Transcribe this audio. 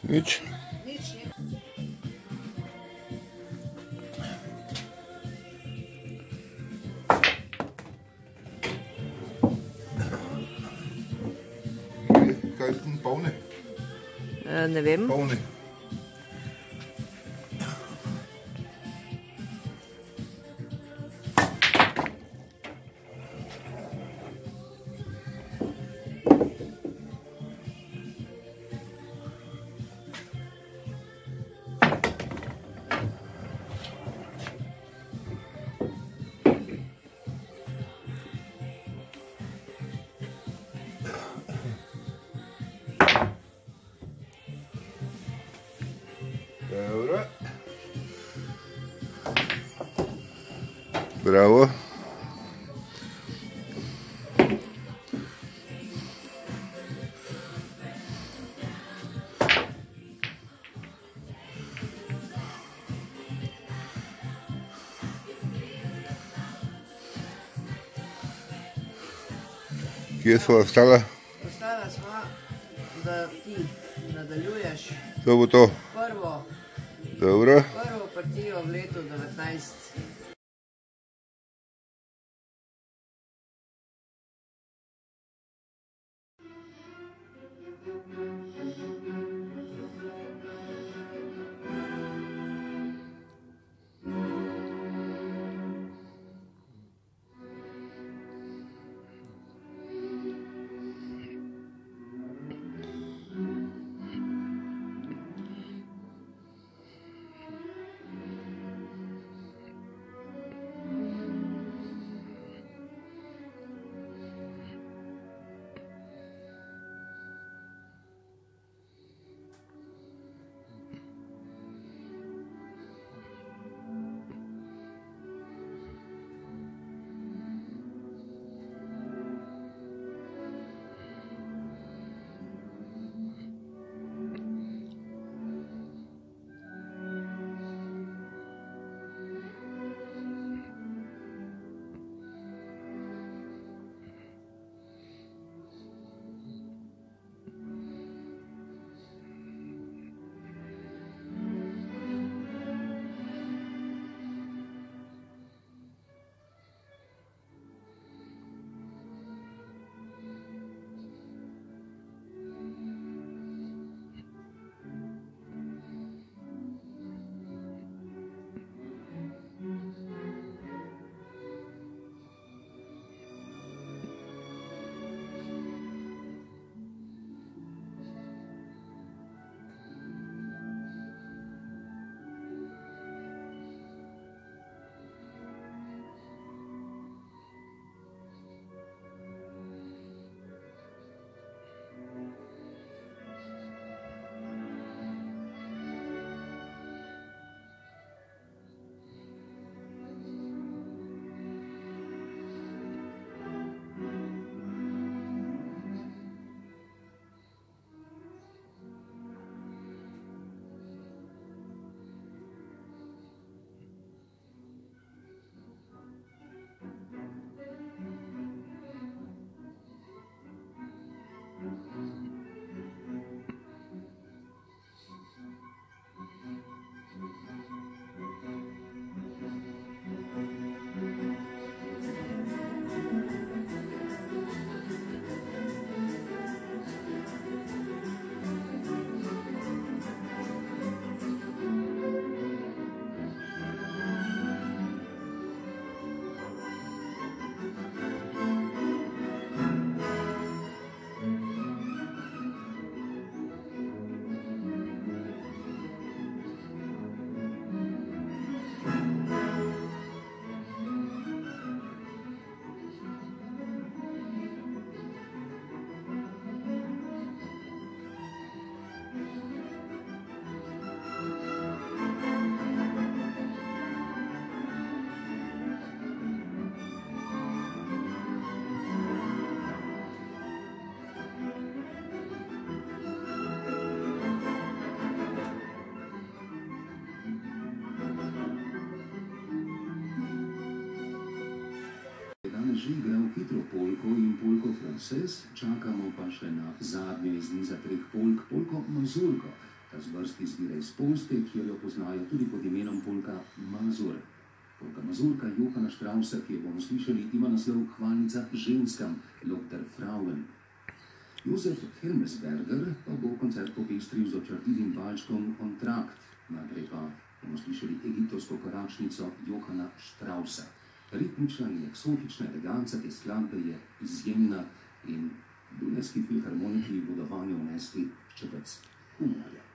Nič. Kaj je polne? Ne vem. Polne. Dobro. Bravo. Kje smo ostala? Ostala sva, da ti nadaljuješ To bo to. prvo Dobro. partijo v letu 19. že igral hitro polko in polko frances, čakamo pa še na zadnje iz niza treh polk, polko mazurko. Ta zvrst izvira iz Poljske, kjer jo poznajo tudi pod imenom polka Mazur. Polka Mazurka Johana Straussa, ki jo bomo slišali, ima naslov Hvalnica ženskam, Lob der Frauen. Josef Helmesberger pa bo koncert popestril z očarljivim valčkom Kontrakt, najprej pa bomo slišali egiptovsko koračnico Johana Straussa. Ritmična in eksotična eleganca te skladbe je izjemna in Dunajski filharmoniki bodo vanjo vnesli ščepec humorja.